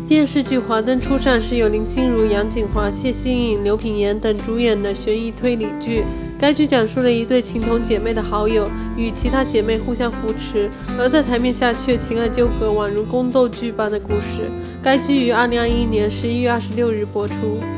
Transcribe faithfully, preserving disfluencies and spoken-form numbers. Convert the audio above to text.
电视剧《华灯初上》是由林心如、杨谨华、谢欣颖、刘品言等主演的悬疑推理剧。该剧讲述了一对情同姐妹的好友与其他姐妹互相扶持，而在台面下却情爱纠葛，宛如宫斗剧般的故事。该剧于二零二一年十一月二十六日播出。